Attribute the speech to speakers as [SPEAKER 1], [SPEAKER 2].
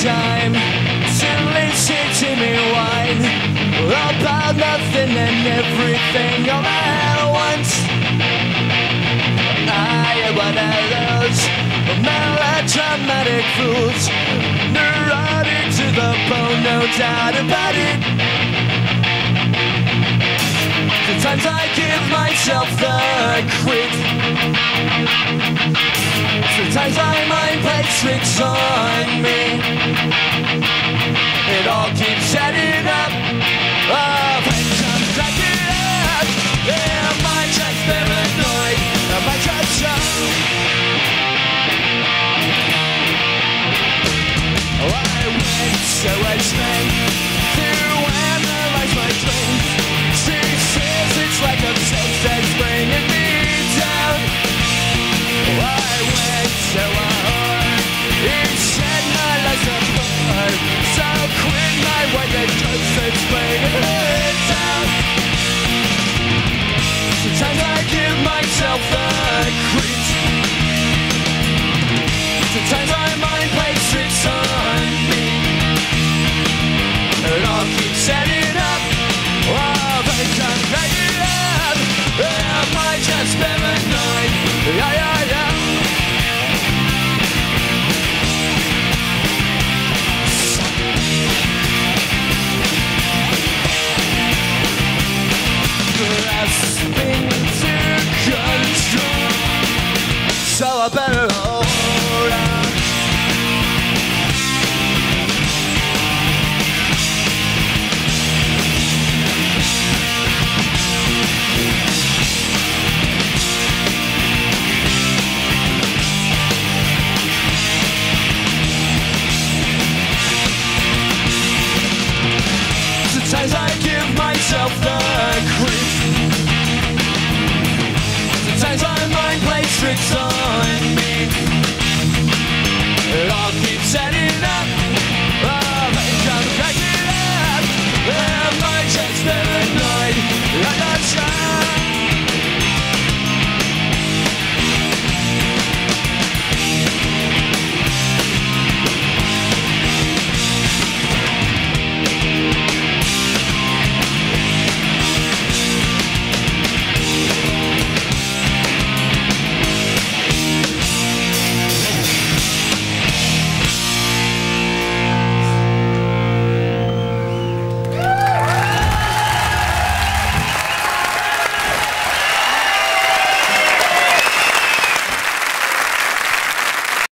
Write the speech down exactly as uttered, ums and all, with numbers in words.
[SPEAKER 1] time to listen to me whine about nothing and everything all at once. I am one of those melodramatic fools, neurotic to the bone, no doubt about it. Sometimes I give myself the creep. Sometimes my mind plays tricks on me. It all keeps adding up. Oh, when comes back it up. Am I just paranoid? Am I just young? Oh, I went so extreme to analyze my dreams. She says it's like a sense that's bringing me down. Oh, I went so hard. He said my life's apart. So quit my way that just that's bringing me down. Sometimes I give myself the creeps. Sometimes my mind plays tricks on me. It all keeps adding up. Oh, but I'm ready up. Am I just paranoid? Yeah, yeah, yeah. Grasping to control. So I better